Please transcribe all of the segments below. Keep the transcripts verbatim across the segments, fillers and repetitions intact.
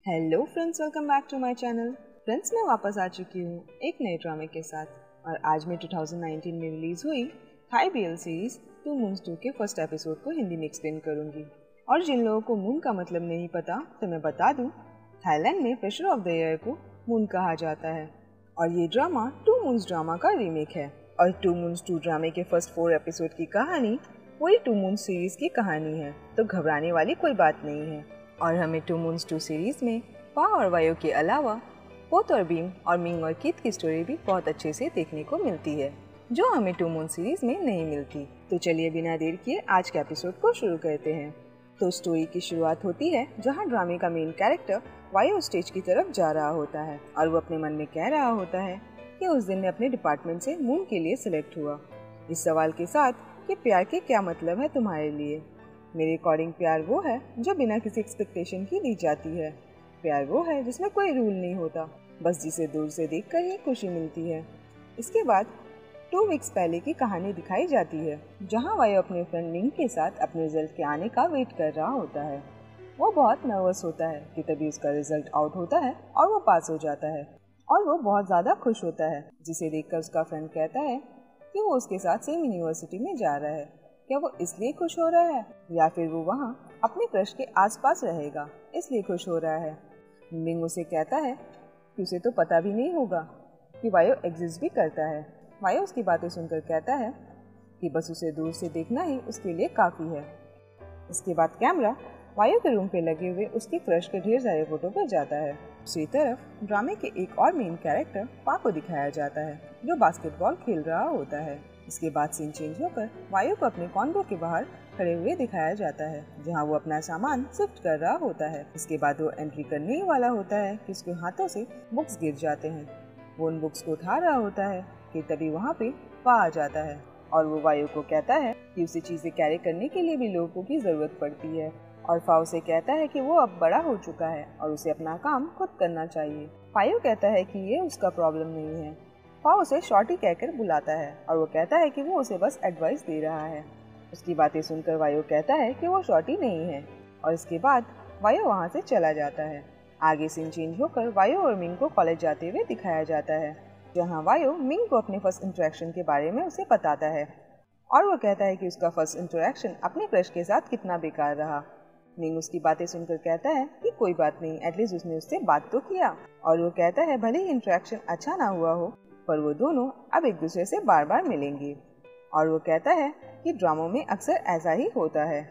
Hello friends, welcome back to my channel. Friends, मैं वापस आ चुकी हूँ एक नए ड्रामे के साथ और आज मैं दो हज़ार उन्नीस में रिलीज हुई Thai BL series two moons two के फर्स्ट एपिसोड को हिंदी में एक्सप्लेन करूँगी। और जिन लोगों को मून का मतलब नहीं पता तो मैं बता दूँ, थाईलैंड में फिशर ऑफ द ईयर को मून कहा जाता है और ये ड्रामा टू मून्स ड्रामा का रीमेक है। और टू मून्स टू ड्रामे के फर्स्ट फोर एपिसोड की कहानी वही टू मून्स सीरीज की कहानी है, तो घबराने वाली कोई बात नहीं है। और हमें टू मून्स टू सीरीज में पा और वायो के अलावा पोत और बीम और मिंग और कीत की स्टोरी भी बहुत अच्छे से देखने को मिलती है, जो हमें टू मून सीरीज में नहीं मिलती। तो चलिए बिना देर किए आज के एपिसोड को शुरू करते हैं। तो स्टोरी की शुरुआत होती है जहां ड्रामे का मेन कैरेक्टर वायो स्टेज की तरफ जा रहा होता है और वो अपने मन में कह रहा होता है कि उस दिन मैं अपने डिपार्टमेंट से मून के लिए सिलेक्ट हुआ, इस सवाल के साथ कि प्यार के क्या मतलब है तुम्हारे लिए। मेरे अकॉर्डिंग प्यार वो है जो बिना किसी एक्सपेक्टेशन की दी जाती है। प्यार वो है जिसमें कोई रूल नहीं होता, बस जिसे दूर से देखकर ही खुशी मिलती है। इसके बाद टू वीक्स पहले की कहानी दिखाई जाती है जहां वायो अपने फ्रेंड मिंग के साथ अपने रिजल्ट के आने का वेट कर रहा होता है। वो बहुत नर्वस होता है कि तभी उसका रिजल्ट आउट होता है और वो पास हो जाता है और वो बहुत ज़्यादा खुश होता है, जिसे देखकर उसका फ्रेंड कहता है कि वो उसके साथ सेम यूनिवर्सिटी में जा रहा है। क्या वो इसलिए खुश हो रहा है या फिर वो वहाँ अपने क्रश के आसपास रहेगा इसलिए खुश हो रहा है। मिंग उसे कहता है कि उसे तो पता भी नहीं होगा कि वायो एग्जिस्ट भी करता है। वायो उसकी बातें सुनकर कहता है कि बस उसे दूर से देखना ही उसके लिए काफ़ी है। इसके बाद कैमरा वायो के रूम पे लगे हुए उसके क्रश के ढेर सारे फोटो पर जाता है। दूसरी तरफ ड्रामे के एक और मेन कैरेक्टर पा को दिखाया जाता है जो बास्केटबॉल खेल रहा होता है। इसके बाद सीन चेंज होकर वायो को अपने कॉन्डो के बाहर खड़े हुए दिखाया जाता है जहां वो अपना सामान शिफ्ट कर रहा होता है। इसके बाद वो एंट्री करने ही वाला होता है कि उसके हाथों से बुक्स गिर जाते हैं। वो उन बुक्स को उठा रहा होता है कि तभी वहाँ पे पा आ जाता है और वो वायो को कहता है कि उसे चीजें कैरी करने के लिए भी लोगों की जरूरत पड़ती है। और फा उसे कहता है कि वो अब बड़ा हो चुका है और उसे अपना काम खुद करना चाहिए। वायो कहता है कि ये उसका प्रॉब्लम नहीं है। फा उसे शॉर्टी कहकर बुलाता है और वो कहता है कि वो उसे बस एडवाइस दे रहा है। उसकी बातें सुनकर वायो कहता है कि वो शॉर्टी नहीं है और इसके बाद वायो वहाँ से चला जाता है। आगे सीन चेंज होकर वायो और मिंग को कॉलेज जाते हुए दिखाया जाता है जहाँ वायो मिंग को अपने फर्स्ट इंटरेक्शन के बारे में उसे बताता है और वो कहता है कि उसका फर्स्ट इंटरेक्शन अपने क्रश के साथ कितना बेकार रहा। मिंग उसकी बातें सुनकर कहता है कि कोई बात नहीं, एटलीस्ट उसने उससे बात तो किया। और वो कहता है भले ही इंटरेक्शन अच्छा ना हुआ हो पर वो दोनों अब एक दूसरे से बार बार मिलेंगे। और वो कहता है कि ड्रामों में अक्सर ऐसा ही होता है।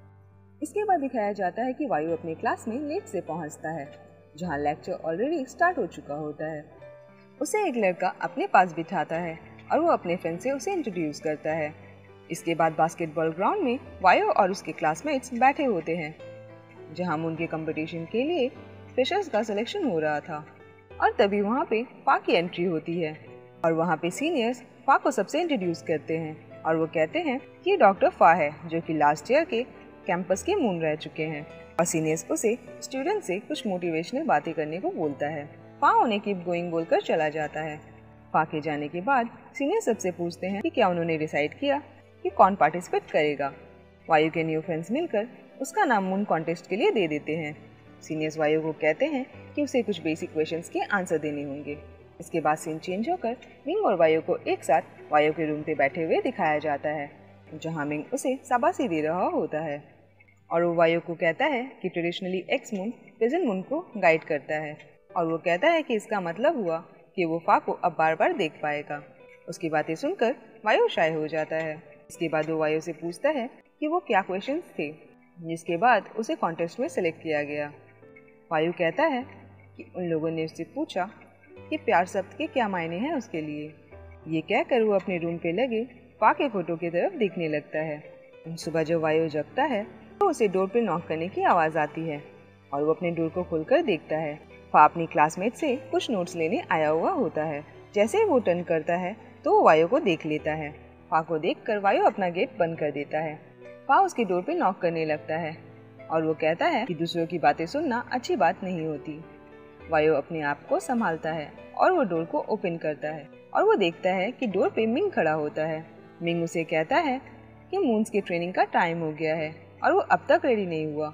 इसके बाद दिखाया जाता है कि वायु अपने क्लास में लेट से पहुंचता है जहां लेक्चर ऑलरेडी स्टार्ट हो चुका होता है। उसे एक लड़का अपने पास बिठाता है और वो अपने फ्रेंड से उसे इंट्रोड्यूस करता है। इसके बाद बास्केटबॉल ग्राउंड में वायो और उसके क्लासमेट्स बैठे होते हैं जहां उनके कंपटीशन के लिए फ्रेशर्स का सिलेक्शन हो रहा था। और तभी वहाँ पे पा की एंट्री होती है और वहाँ पे सीनियर्स पा को सबसे इंट्रोड्यूस करते हैं और वो कहते हैं कि ये डॉक्टर फा है जो कि लास्ट ईयर के कैंपस के मून रह चुके हैं। और सीनियर्स उसे स्टूडेंट से कुछ मोटिवेशनल बातें करने को बोलता है। पा उन्हें कीप गोइंग बोलकर चला जाता है। पा के जाने के बाद सीनियर सबसे पूछते हैं कि क्या उन्होंने डिसाइड किया कि कौन पार्टिसिपेट करेगा। वायु के न्यू फ्रेंड्स मिलकर उसका नाम मून कॉन्टेस्ट के लिए दे देते हैं। सीनियर्स वायु को कहते हैं कि उसे कुछ बेसिक क्वेश्चंस के आंसर देने होंगे। इसके बाद सीन चेंज होकर मिंग और वायु को एक साथ वायु के रूम पे बैठे हुए दिखाया जाता है जहां मिंग उसे शाबाशी दे रहा होता है और वो वायु को कहता है कि traditionally ex moon present moon को गाइड करता है और वो कहता है कि इसका मतलब हुआ कि वो फा को अब बार बार देख पाएगा। उसकी बातें सुनकर वायु शाय हो जाता है। इसके बाद वो वायु से पूछता है कि वो क्या क्वेश्चंस थे, जिसके बाद उसे कॉन्टेस्ट में सिलेक्ट किया गया। वायु कहता है कि उन लोगों ने उससे पूछा कि प्यार शब्द के क्या मायने हैं उसके लिए। ये कहकर वो अपने रूम पे लगे पा के फोटो की तरफ देखने लगता है। सुबह जब वायु जगता है तो उसे डोर पे नॉक करने की आवाज़ आती है और वो अपने डोर को खोलकर देखता है। पा अपनी क्लासमेट से कुछ नोट्स लेने आया हुआ होता है। जैसे वो टर्न करता है तो वो वायु को देख लेता है। पा को देखकर वायु अपना गेट बंद कर देता है। पा उसके डोर पे नॉक करने लगता है और वो कहता है कि दूसरों की बातें सुनना अच्छी बात नहीं होती। वायु अपने आप को संभालता है और वो डोर को ओपन करता है और वो देखता है कि डोर पे मिंग खड़ा होता है। मिंग उसे कहता है कि मून्स की ट्रेनिंग का टाइम हो गया है और वो अब तक रेडी नहीं हुआ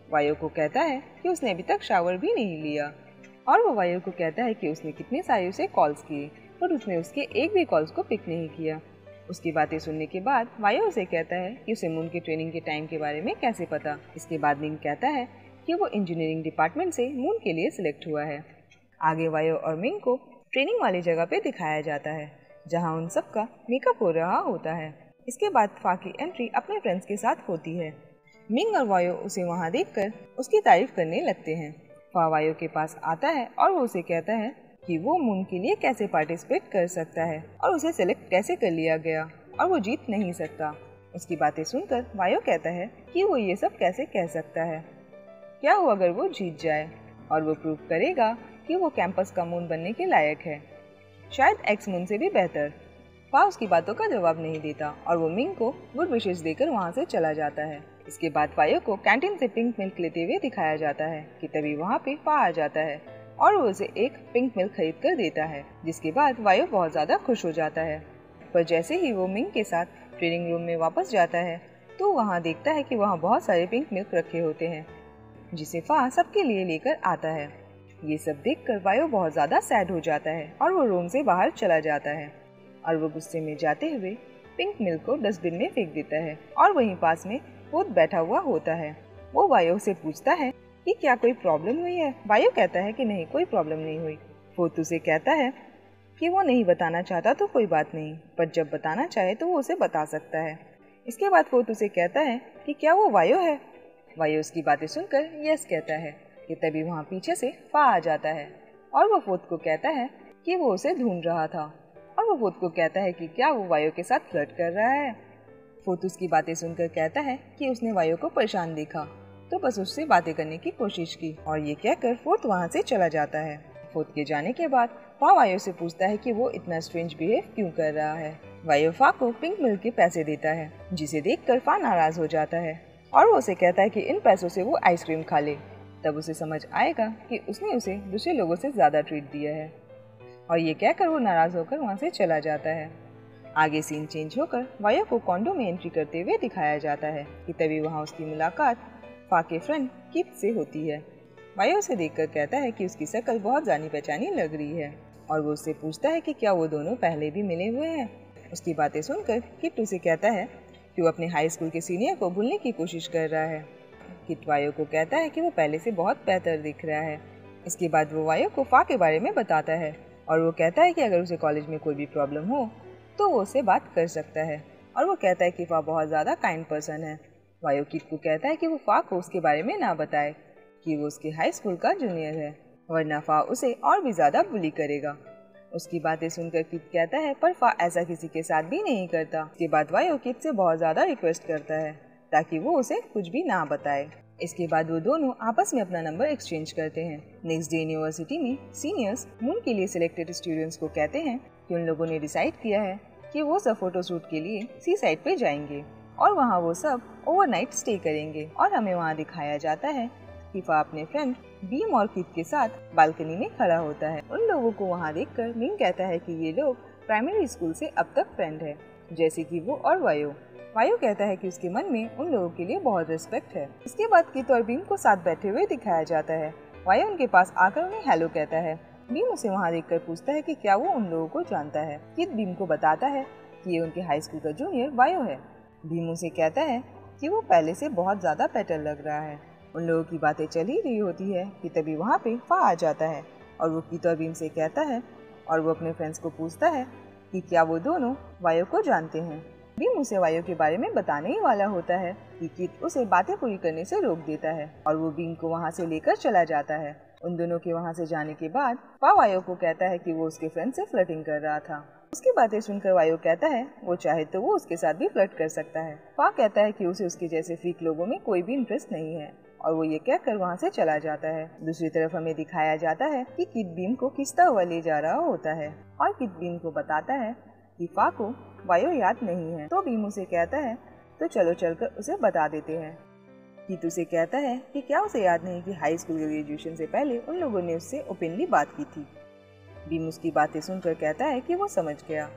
वायो को कहता है कि उसने अभी तक शावर भी नहीं लिया और वो वायो को कहता है कि उसने कितने सारे उसे कॉल्स किए पर उसने उसके एक भी कॉल्स को पिक नहीं किया। उसकी बातें सुनने के बाद वायो उसे कहता है कि उसे मून के ट्रेनिंग के टाइम के बारे में कैसे पता। इसके बाद मिंग कहता है कि वो इंजीनियरिंग डिपार्टमेंट से मून के लिए सिलेक्ट हुआ है। आगे वायो और मिंग को ट्रेनिंग वाली जगह पे दिखाया जाता है जहाँ उन सब का मेकअप हो रहा होता है। इसके बाद फा की एंट्री अपने फ्रेंड्स के साथ होती है। मिंग और वायो उसे वहाँ देखकर उसकी तारीफ करने लगते हैं। फा वायो के पास आता है और वो उसे कहता है कि वो मून के लिए कैसे पार्टिसिपेट कर सकता है और उसे सिलेक्ट कैसे कर लिया गया और वो जीत नहीं सकता। उसकी बातें सुनकर वायो कहता है कि वो ये सब कैसे कह सकता है, क्या हो अगर वो जीत जाए और वो प्रूव करेगा कि वो कैंपस का मून बनने के लायक है, शायद एक्स मून से भी बेहतर। फा उसकी बातों का जवाब नहीं देता और वो मिंग को गुड विशेस देकर वहाँ से चला जाता है। इसके बाद वायो को कैंटीन से पिंक मिल्क लेते हुए दिखाया जाता है कि तभी वहाँ पे फा आ जाता है और वो उसे एक पिंक मिल्क खरीद कर देता है, जिसके बाद वायो बहुत ज्यादा खुश हो जाता है। पर जैसे ही वो मिंग के साथ ट्रेनिंग रूम में वापस जाता है तो वहाँ देखता है कि वहाँ बहुत सारे पिंक मिल्क रखे होते हैं जिसे फा सबके लिए लेकर आता है। ये सब देखकर वायो बहुत ज्यादा सैड हो जाता है और वो रूम से बाहर चला जाता है और वो गुस्से में जाते हुए पिंक मिल्क को डस्टबिन में फेंक देता है और वहीं पास में भूत बैठा हुआ होता है। वो वायो से पूछता है कि क्या कोई प्रॉब्लम हुई है। वायो कहता है कि नहीं, कोई प्रॉब्लम नहीं हुई। भूत उसे कहता है कि वो नहीं बताना चाहता तो कोई बात नहीं, पर जब बताना चाहे तो वो उसे बता सकता है। इसके बाद भूत उसे कहता है कि क्या वो वायो है। वायो उसकी बातें सुनकर यस कहता है कि तभी वहाँ पीछे से फा आ जाता है और वो भूत को कहता है कि वो उसे ढूंढ रहा था और वो भूत को कहता है कि क्या वो वायो के साथ फ्लर्ट कर रहा है। भूत उसकी बातें सुनकर कहता है कि उसने वायो को परेशान देखा तो बस उससे बातें करने की कोशिश की और ये कहकर भूत वहाँ से चला जाता है। भूत के जाने के बाद फा वायो से पूछता है कि वो इतना स्ट्रेंज बिहेव क्यों कर रहा है। वायो फा को पिंक मिल्क के पैसे देता है जिसे देखकर फा नाराज हो जाता है और वो उसे कहता है कि इन पैसों से वो आइसक्रीम खा ले। तब उसे समझ आएगा कि उसने उसे दूसरे लोगों से ज्यादा ट्रीट दिया है और ये कहकर वो नाराज होकर वहाँ से चला जाता है। आगे सीन चेंज होकर वायो को कॉन्डो में एंट्री करते हुए दिखाया जाता है कि तभी वहाँ उसकी मुलाकात फा के फ्रेंड किप से होती है। वायो उसे देखकर कहता है कि उसकी शक्ल बहुत जानी पहचानी लग रही है और वो उससे पूछता है कि क्या वो दोनों पहले भी मिले हुए हैं। उसकी बातें सुनकर किट उसे कहता है कि वो अपने हाई स्कूल के सीनियर को भूलने की कोशिश कर रहा है। किट वायो को कहता है कि वो पहले से बहुत बेहतर दिख रहा है। इसके बाद वो वायो को फा के बारे में बताता है और वो कहता है कि अगर उसे कॉलेज में कोई भी प्रॉब्लम हो तो वो उससे बात कर सकता है और वो कहता है कि फा बहुत ज़्यादा काइंड पर्सन है। वायो किट को कहता है कि वो फा को उसके बारे में ना बताए कि वो उसके हाई स्कूल का जूनियर है वरना फा उसे और भी ज़्यादा बुली करेगा। उसकी बातें सुनकर किट कहता है पर फा ऐसा किसी के साथ भी नहीं करता। इसके बाद वायो किट से बहुत ज़्यादा रिक्वेस्ट करता है ताकि वो उसे कुछ भी ना बताए। इसके बाद वो दोनों आपस में अपना नंबर एक्सचेंज करते हैं। नेक्स्ट डे यूनिवर्सिटी में सीनियर्स मून के लिए सिलेक्टेड स्टूडेंट्स को कहते हैं कि उन लोगों ने डिसाइड किया है कि वो सब फोटो शूट के लिए सी साइड पे जाएंगे और वहाँ वो सब ओवरनाइट स्टे करेंगे और हमें वहाँ दिखाया जाता है कि फा अपने फ्रेंड बीम और किट के साथ बालकनी में खड़ा होता है। उन लोगों को वहाँ देखकर मिंग कहता है कि ये लोग प्राइमरी स्कूल से अब तक फ्रेंड है जैसे कि वो और वायो। वायो कहता है कि उसके मन में उन लोगों के लिए बहुत रिस्पेक्ट है। इसके बाद किट और बीम को साथ बैठे हुए दिखाया जाता है। वायो उनके पास आकर उन्हें हेलो कहता है। बीम उसे वहाँ देखकर पूछता है कि क्या वो उन लोगों को जानता है। किट बीम को बताता है कि ये उनके हाई स्कूल का जूनियर वायो है। बीम उसे कहता है कि वो पहले से बहुत ज्यादा बेटर लग रहा है। उन लोगों की बातें चल ही रही होती है कि तभी वहाँ पे फा आ जाता है और वो किट और बीम से कहता है और वो अपने फ्रेंड्स को पूछता है कि क्या वो दोनों वायो को जानते हैं। बीम उसे वायो के बारे में बताने ही वाला होता है कि किट उसे बातें पूरी करने से रोक देता है और वो बीम को वहाँ से लेकर चला जाता है। उन दोनों के वहाँ से जाने के बाद फा वायो को कहता है कि वो उसके फ्रेंड से फ्लर्टिंग कर रहा था। उसकी बातें सुनकर वायो कहता है वो चाहे तो वो उसके साथ भी फ्लर्ट कर सकता है। फा कहता है कि उसे उसके जैसे फ्रीक लोगों में कोई भी इंटरेस्ट नहीं है और वो ये कहकर वहाँ से चला जाता है। दूसरी तरफ हमें दिखाया जाता है कि किट बीम को खींचता हुआ ले जा रहा होता है और किट बीम को बताता है कि फा को वायो याद नहीं है। तो बीम उसे कहता है तो चलो चलकर उसे बता देते हैं। किट उसे कहता है कि क्या उसे याद नहीं कि हाई स्कूल ग्रेजुएशन से पहले उन लोगों ने उससे ओपनली बात की थी। बीम उसकी बातें सुनकर कहता है कि वो समझ गया।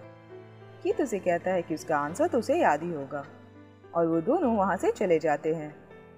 किट उसे कहता है कि उसका आंसर तो उसे याद ही होगा और वो दोनों वहाँ से चले जाते हैं।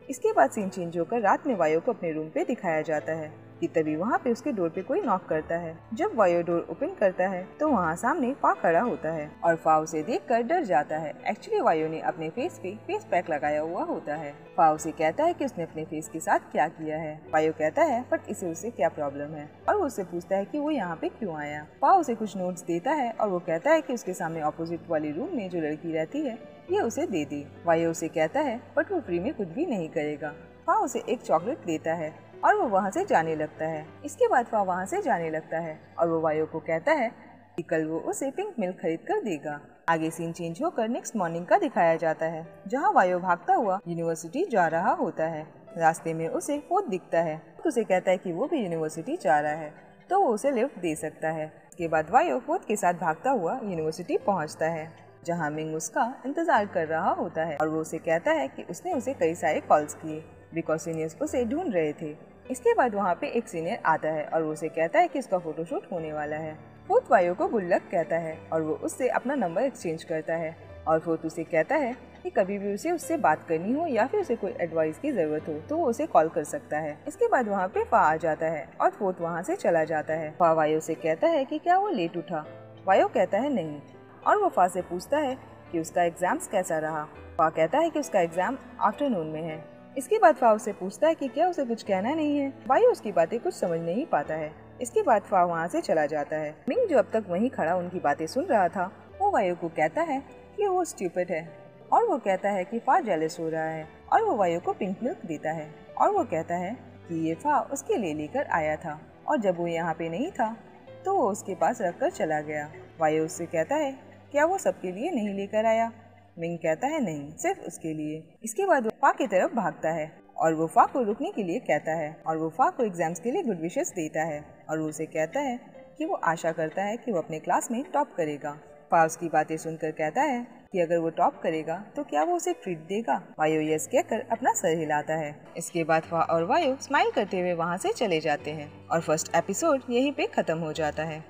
इसके बाद सीन चेंज होकर रात में वायो को अपने रूम पे दिखाया जाता है कि तभी वहाँ पे उसके डोर पे कोई नॉक करता है। जब वायो डोर ओपन करता है तो वहाँ सामने फा खड़ा होता है और फा उसे देखकर डर जाता है। एक्चुअली वायो ने अपने फेस पे फेस पैक लगाया हुआ होता है। फा उसे कहता है कि उसने अपने फेस के साथ क्या किया है। वायो कहता है बट इसे उससे क्या प्रॉब्लम है और वो उससे पूछता है कि वो यहाँ पे क्यों आया। फा उसे कुछ नोट्स देता है और वो कहता है कि उसके सामने ऑपोजिट वाली रूम में जो लड़की रहती है ये उसे दे दी। वायो उसे कहता है बट वो फ्री में कुछ भी नहीं करेगा। फा उसे एक चॉकलेट देता है और वो वहाँ से जाने लगता है। इसके बाद फा वहाँ से जाने लगता है और वो वायो को कहता है कि कल वो उसे पिंक मिल्क खरीद कर देगा। आगे सीन चेंज होकर नेक्स्ट मॉर्निंग का दिखाया जाता है जहाँ वायो भागता हुआ यूनिवर्सिटी जा रहा होता है। रास्ते में उसे फोर्थ दिखता है। उसे कहता है कि वो भी यूनिवर्सिटी जा रहा है तो वो उसे लिफ्ट दे सकता है। इसके बाद वायो फोर्थ के साथ भागता हुआ यूनिवर्सिटी पहुँचता है जहाँ मिंग उसका इंतजार कर रहा होता है और वो उसे कहता है कि उसने उसे कई सारे कॉल्स किए बिकॉज सीनियर्स उसे ढूंढ रहे थे। इसके बाद वहाँ पे एक सीनियर आता है और वो उसे कहता है कि उसका फोटोशूट होने वाला है। फोर्थ वायो को गुड लक कहता है और वो उससे अपना नंबर एक्सचेंज करता है और फोर्थ उसे कहता है कि कभी भी उसे उससे बात करनी हो या फिर उसे कोई एडवाइस की जरूरत हो तो वो उसे कॉल कर सकता है। इसके बाद वहाँ पे फा आ जाता है और फोर्थ वहाँ से चला जाता है। फा वायो से कहता है कि क्या वो लेट उठा। वायो कहता है नहीं और वो फा से पूछता है कि उसका एग्जाम्स कैसा रहा। फा कहता है कि उसका एग्जाम आफ्टरनून में है। इसके बाद फा उससे पूछता है कि क्या उसे कुछ कहना नहीं है। वायो उसकी बातें कुछ समझ नहीं पाता है। इसके बाद फा वहाँ से चला जाता है। मिंग जो अब तक वहीं खड़ा उनकी बातें सुन रहा था वो वायो को कहता है कि वो स्टूपिड है और वो कहता है कि फा जेलस हो रहा है और वो वायो को पिंक मिल्क देता है और वो कहता है कि ये फा उसके लिए लेकर आया था और जब वो यहाँ पे नहीं था तो वो उसके पास रख कर चला गया। वायो उससे कहता है क्या वो सबके लिए नहीं लेकर आया। मिंग कहता है नहीं, सिर्फ उसके लिए। इसके बाद वो फा की तरफ भागता है और वो फा को रुकने के लिए कहता है और वो फा को एग्जाम्स के लिए गुड विशेस देता है और वो उसे कहता है कि वो आशा करता है कि वो अपने क्लास में टॉप करेगा। फा उसकी बातें सुनकर कहता है कि अगर वो टॉप करेगा तो क्या वो उसे ट्रीट देगा। वायो यस कहकर अपना सर हिलाता है। इसके बाद फा और वायो स्माइल करते हुए वहाँ से चले जाते हैं और फर्स्ट एपिसोड यहीं पे खत्म हो जाता है।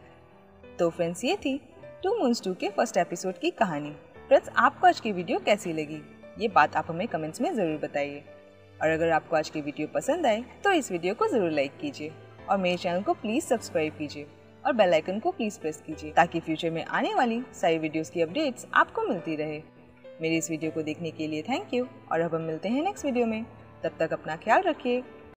तो फ्रेंड्स ये थी टू मून्स टू के फर्स्ट एपिसोड की कहानी। फ्रेंड्स आपको आज की वीडियो कैसी लगी ये बात आप हमें कमेंट्स में ज़रूर बताइए और अगर आपको आज की वीडियो पसंद आए तो इस वीडियो को ज़रूर लाइक कीजिए और मेरे चैनल को प्लीज़ सब्सक्राइब कीजिए और बेल आइकन को प्लीज़ प्रेस कीजिए ताकि फ्यूचर में आने वाली सारी वीडियोस की अपडेट्स आपको मिलती रहे। मेरी इस वीडियो को देखने के लिए थैंक यू और अब हम मिलते हैं नेक्स्ट वीडियो में। तब तक अपना ख्याल रखिए।